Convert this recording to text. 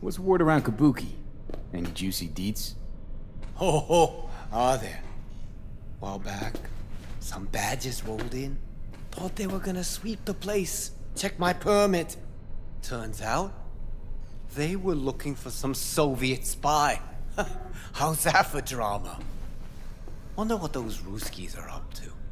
What's the word around Kabuki? Any juicy deets? Ho ho, are there? While back, some badges rolled in. Thought they were gonna sweep the place. Check my permit. Turns out, they were looking for some Soviet spy. How's that for drama? Wonder what those Ruskies are up to.